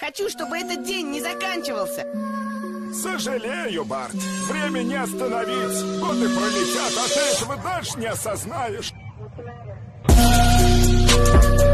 Хочу, чтобы этот день не заканчивался. Сожалею, Барт. Время не остановить. Годы пролетят, а ты этого дальше не осознаешь.